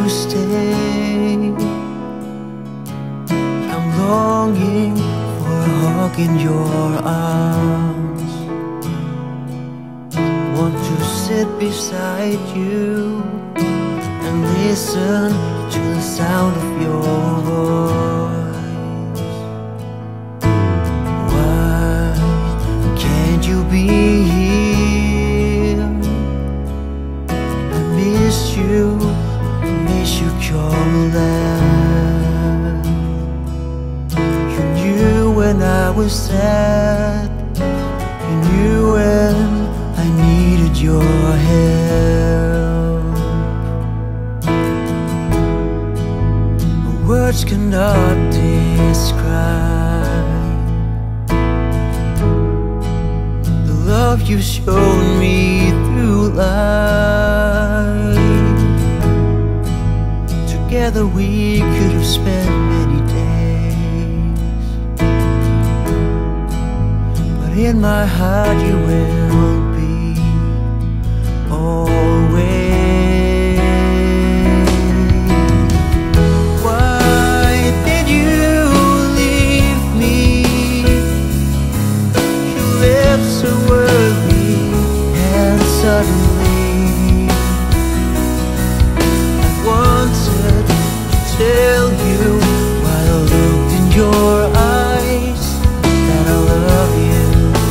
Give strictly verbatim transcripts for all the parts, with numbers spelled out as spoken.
stay. I'm longing for a hug in your arms. Want to sit beside you and listen to the sound of your voice. Why can't you be here? I miss you, miss you, Chrillesen. You knew when I was sad, you knew when I needed your help. Words cannot describe the love you showed me through life. Together we could have spent many days, but in my heart you will be always. Why did you leave me? You left so early and suddenly. I wanted to tell you while I looked in your eyes that I love you.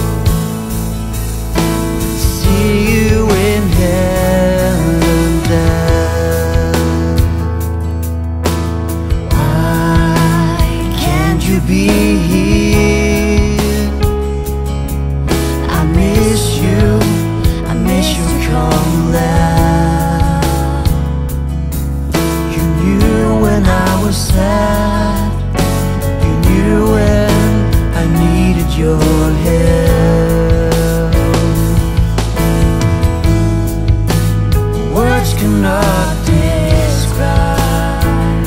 See you in heaven then. Why can't you be here? I miss you, I miss you, Chrillesen. You knew when I was sad, you knew when I needed your help. Words cannot describe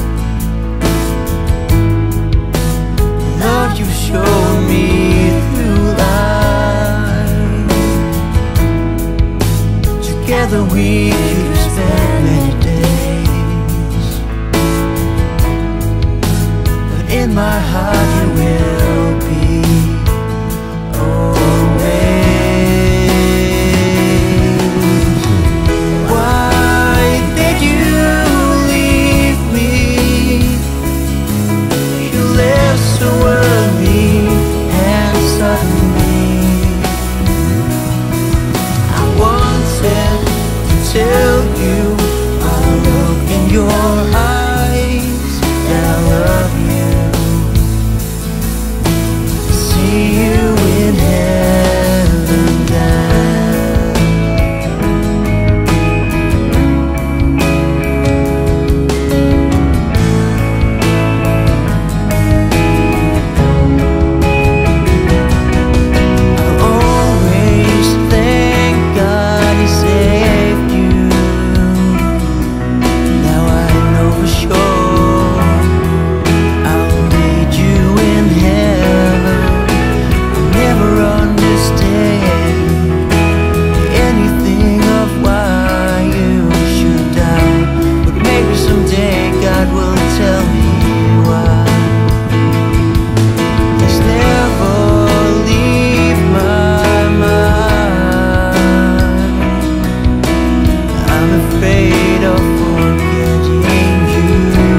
the love you showed me through life. Together we could have spent many days, but in my heart you will be always. Why did you leave me? You left so early and suddenly. I wanted to tell you I look in your eyes that I love you. See you in heaven then. I always thank God He saved you. Now I know for sure I'll meet you in heaven. I'll never understand anything of why you should die, but maybe someday God will tell me why. It's never leave my mind. I'm afraid of forgetting you,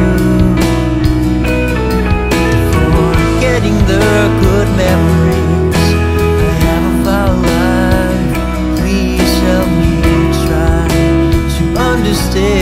forgetting the good memories I have of our life. Please help me try to understand.